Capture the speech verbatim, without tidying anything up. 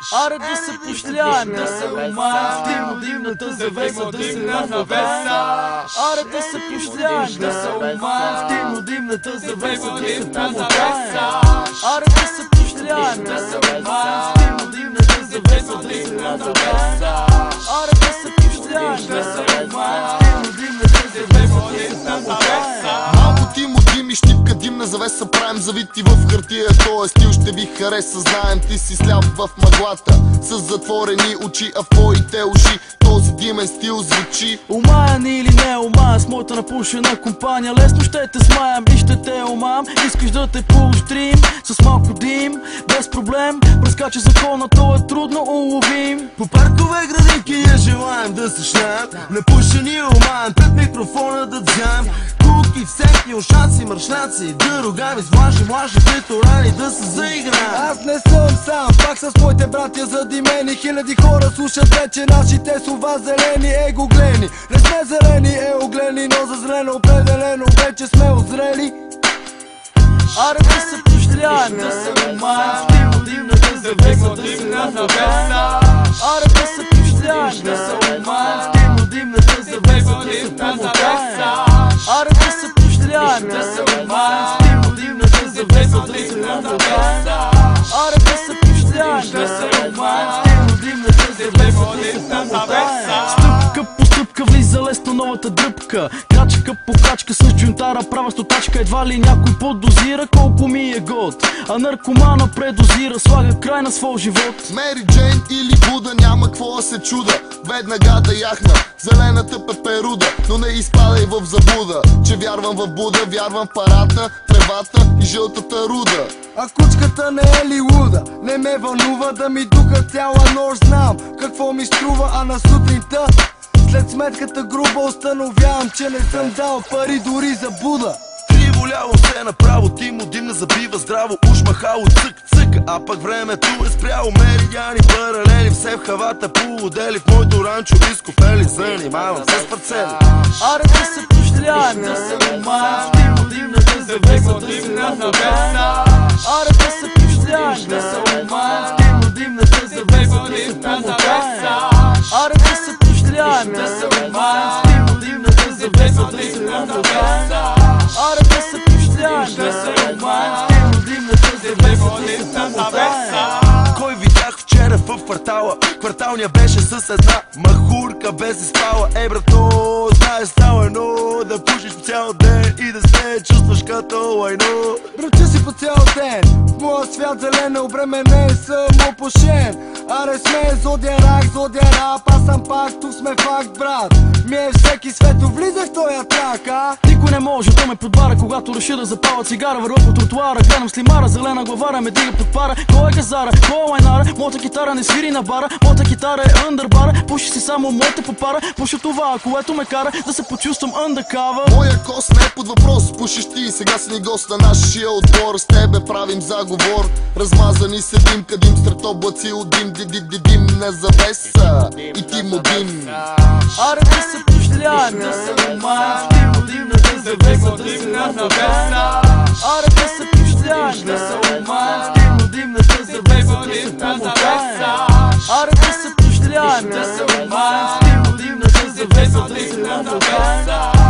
Аре да се пощляем, да се умаем в димо димната завеса, да се навеса. Аре да се пощляем, да се умаем в димо димната завеса, да се помотаем. Аре да се пощляем, да се умаем в димо димната завеса, да се навеса. Аре да се пощляем, да се умаем в димо димната завеса, да се помотаем. Малко тимо дим и щипка димна завеса правим завити в хартия. Тоя стил ще ви хареса, знаем ти си сляп в мъглата с затворени очи, а в твоите уши този димен стил звучи. Умаян или не умаян с моята напушена компания, лесно ще те смаям и ще те умам. Искаш да те поощрим с малко дим, без проблем, прескача закона, то е трудно уловим. По паркове градинки я желаем да се шнаем, напушени умаем, пред микрофона да дзяем. Куки, всеки ушаци, мръшнаци, да ругаем с млажи, млажи, които рани да се заиграем. Аз не съм сам, пак с моите братя задимени. Хиляди хора слушат вече нашите слова зелени, егоглени. Не сме зелени, еоглени, но за зелено определено вече сме озрели. Аре да се пощляем, да се умаем в димо димната завеса, да се навеса. Аре да се пощляем, да се умаем в димо димната завеса, да се помотаем. Аре да се пощляем, да се умаем в димо димната завеса, да се навеса. Аре да се пощляем, да се умаем в димо димната завеса, да се помотаем. Стъпка по стъпка влиза лесно новата дръпка, крачка по крачка с джунтара, права стотачка. Едва ли някой подозира колко ми е год, а наркомана предозира, слага край на своя живот. Мери Джейн или Буда, няма какво да се чуда, веднага да яхна зелената пеперуда. Но не изпадай в заблуда, че вярвам в Буда, вярвам в парата, тревата и жълтата руда. А кучката не е ли луда? Не ме вълнува да ми духа цяла нощ. Знам какво ми струва, а на сутринта след сметката груба установявам, че не съм дал пари дори за Буда. Криво ляво все направо, тимо димна забива здраво, уж махало цък цък, а пък времето е спряло. Меридиани паралели, все в хавата полудели, в моето ранчо изкопели, занимавам се с парцели. Аре да се пощляем, да се умаем в димо димната завеса, да се навеса. Аре да се пощляем, да се умаем в димо димната завеса, да се помотаем. Аре да се пощляем, да се умаем в димо димната завеса, да се навеса. Аре да се пощляем, да се умаем в димо димната завеса, да се помотаем. Кой видях вчера в квартала? Кварталния беше с една махурка без изпала. Ей брато, знаеш става едно, да пушиш по цял ден и да се чувстваш като лайно. Бръча си по цял ден, в моя свят зелена обременен съм опушен. Аре сме зодия рак, зодия рап, аз съм пак, тук сме факт брат. Ми е всеки свето влиза в тоя трак, а? Никой не може да ме подбара, когато реша да запаля цигара. Върва по тротуара, гледам слимара, зелена главара ме дига под пара. Кой е газара, кой е лайнара, моята китара не свири на бара. Моята китара е андърбара, пуши си само моята попара. Пуша това, което ме кара да се почувствам андъкава. Моя кост не е под въпрос, пушиш ти, сега си ни гост на нашия отбор. С тебе правим заговор, размазани седим, кадим сред облаци от дим, ди ди ди димна завеса и тимо дим. Аре да се пощляем, да се умаем в димо димната завеса, да се навеса. Аре да се пощляем, да се умаем в димо димната завеса, да се помотаем. Аре да се пощляем, да се умаем в димо димната завеса, да се навеса.